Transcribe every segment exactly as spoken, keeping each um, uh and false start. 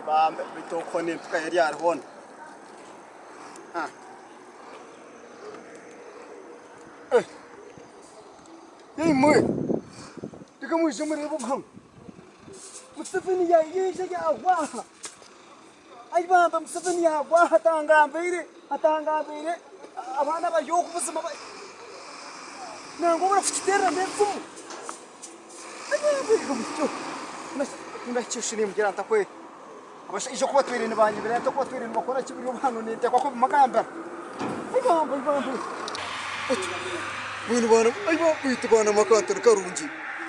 ba bitoko ne mfuka yari yarhona ah eh hey mwe ndikamuje muri bukho Museveni ya yije ya waha ayibamba Museveni ya waha tangambire atangambire abana bayoku buzima ba nango barafitera ndepfu ndakishini mugira ntakwe abasha ijo kuba twirinde banyibira to kuba twirinde bakora kibiri hano nite kwako magamba ayibamba ayibamba Wino bana ayibo kwitubana makatera karungi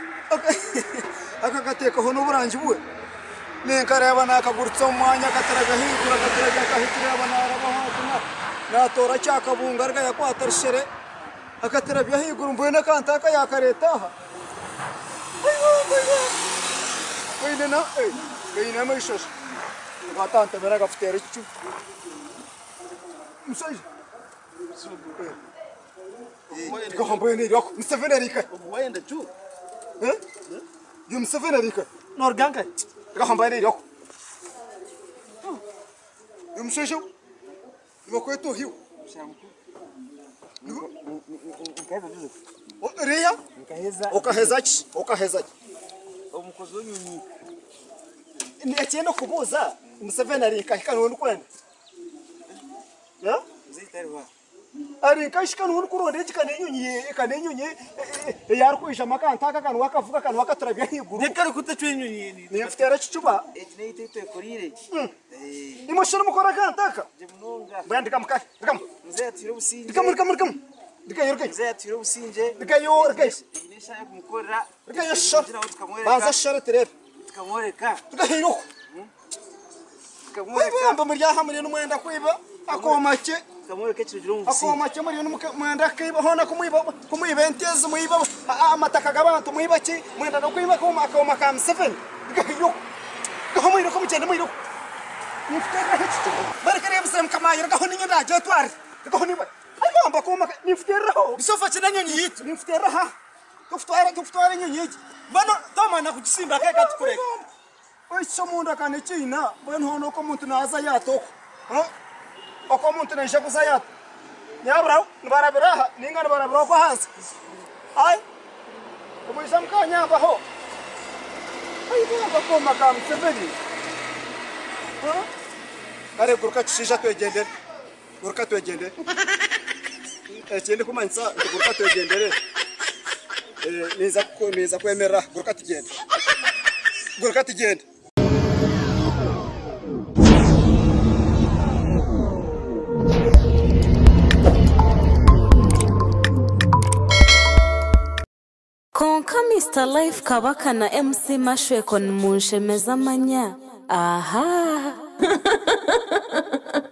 aka gateka hono burangi buwe Nkore abana akagurutsa umwanya gateraga higura gateraga kahitira abana arabahakuna natora cyakabunga arga yakwatarishire akatera byahigura mbuye nakantaka yakaretaha Wino na eh wino amayishosha gatanta beraga futera icu Musaje Ko hamboye ni yoko Museveni arika Ubuwenda tu eh Yo Museveni arika Norganka Ko hamboye ni yoko Yo Musaje Yo kweto hiyo Nkaheza bizo Reya Nkaheza Okahezachi Okahezachi Umukozi w'Enyonyi Ni acyenda kubuza Museveni arika kanone kwenda Ya Zaitarwa Ari kashikana umuntu kuronde kikane Enyonyi kane Enyonyi yarukwisha makantaka kanwa akavuga kanwa akaturabya higuru Nekari kutacwe Enyonyi ni mfitera chicuba Ejine ite korire eh imoshoro mukora kantaka Jemunonga bandika mukaka ndikam Nzayatira ubusinje ndikam ndikam ndikam ndikayo ndikayo Nzayatira ubusinje ndikayo ndikayo Nesha yo kumukorera ndikayo shot baza shara terep tukamwereka ndikayo tukamwereka mba muri yahamwe n'umwenda kwiba akomake tukamwereka kirujuru ubusinje akomake muri n'umwenda kwiba hona kumwiba kumwiba enteze muyiba amataka gabantu muyiba ki mwenda no kwiba koma akoma ka Museveni ndikayo gaho ko mugende mwiro nifutera hicho barekere Museveni kamayira gaho ninyo ndaje twari gaho niba ayibamba koma nifuteraho bisofa kinanyonyi yitu nifutera ha Tufutwara tufutwara Enyonyi bano tomana kugisimba keka tukureka Oicho munda kane china bano hono ko muntu naza yatoko ha oko muntu nesha kuza yato nyabra nbarabira ninga nbarabira ko hansi ai kumwisha mkanya baho ai bamba koma ka Museveni ha kare gurka chisha twegende gurka twegende ekende kumanisa gurka twegendere eh niza ko niza kwemera gurka tugende gurka tugende Konka Mister Life KabakA na M C Mashweko munshemeza manya aha